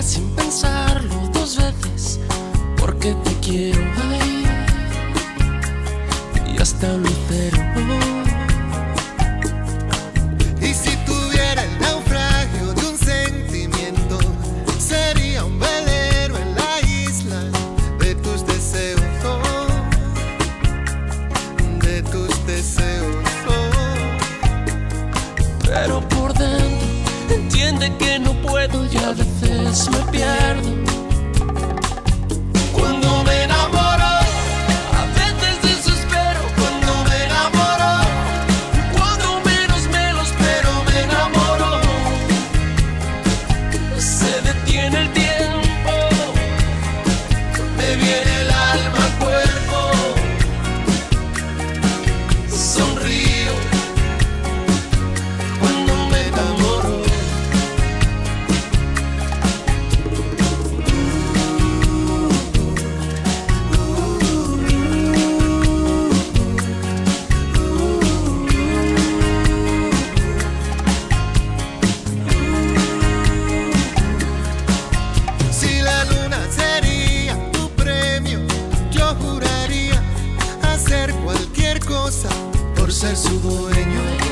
sin pensarlo dos veces, porque te quiero, ay, y hasta un lucero. Y si tuviera el naufragio de un sentimiento, sería un velero en la isla de tus deseos, oh, de tus deseos, oh. Pero por dentro entiende que no puedo y a veces me pierdo. Cuando me enamoro, a veces desespero. Cuando me enamoro, cuando menos me lo espero, me enamoro. Se detiene el tiempo, me viene el alma al cuerpo. Sonrío cuando me enamoro. Si la luna sería tu premio, yo juraría hacer cualquier cosa por ser su dueño.